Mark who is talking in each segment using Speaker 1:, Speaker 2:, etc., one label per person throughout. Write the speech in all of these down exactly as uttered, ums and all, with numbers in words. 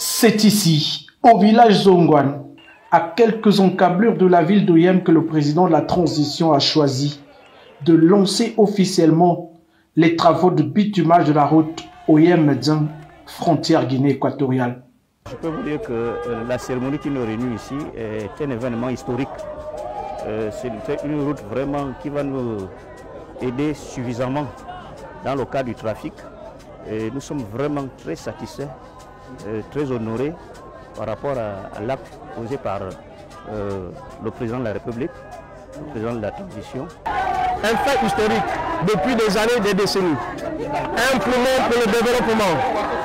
Speaker 1: C'est ici, au village Zongwan, à quelques encablures de la ville d'Oyem, que le président de la transition a choisi de lancer officiellement les travaux de bitumage de la route Oyem-Médien, frontière Guinée équatoriale.
Speaker 2: Je peux vous dire que euh, la cérémonie qui nous réunit ici est un événement historique. Euh, C'est une route vraiment qui va nous aider suffisamment dans le cas du trafic. Et nous sommes vraiment très satisfaits, euh, très honorés par rapport à, à l'acte posé par euh, le président de la République, le président de la transition.
Speaker 3: Un fait historique depuis des années, des décennies. Un poumon pour le développement.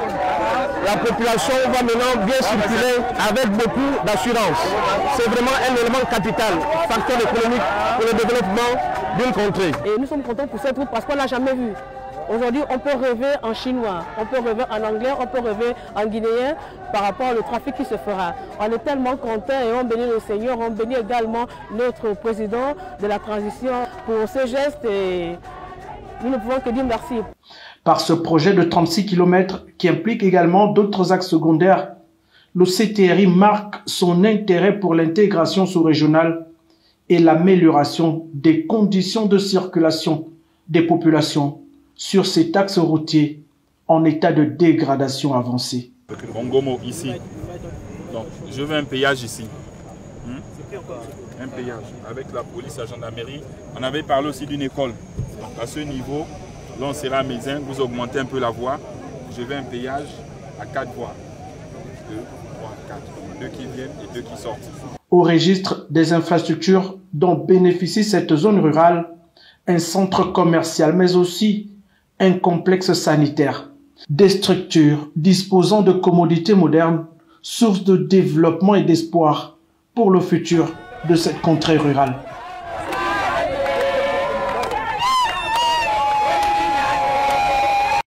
Speaker 3: La population va maintenant bien circuler avec beaucoup d'assurance. C'est vraiment un élément capital, facteur économique pour le développement d'une contrée.
Speaker 4: Et nous sommes contents pour cette route parce qu'on ne l'a jamais vue. Aujourd'hui, on peut rêver en chinois, on peut rêver en anglais, on peut rêver en guinéen par rapport au trafic qui se fera. On est tellement contents et on bénit le Seigneur, on bénit également notre président de la transition pour ce geste et nous ne pouvons que dire merci.
Speaker 1: Par ce projet de trente-six kilomètres qui implique également d'autres axes secondaires, le C T R I marque son intérêt pour l'intégration sous-régionale et l'amélioration des conditions de circulation des populations sur cet axe routier en état de dégradation avancée.
Speaker 5: Bongomo ici, donc je veux un péage ici, hmm? Un péage avec la police, la gendarmerie. On avait parlé aussi d'une école, donc à ce niveau, là on sera à Médien, vous augmentez un peu la voie. Je veux un péage à quatre voies, deux, trois, quatre, deux qui viennent et deux qui sortent.
Speaker 1: Au registre des infrastructures dont bénéficie cette zone rurale, un centre commercial mais aussi un complexe sanitaire, des structures disposant de commodités modernes, source de développement et d'espoir pour le futur de cette contrée rurale.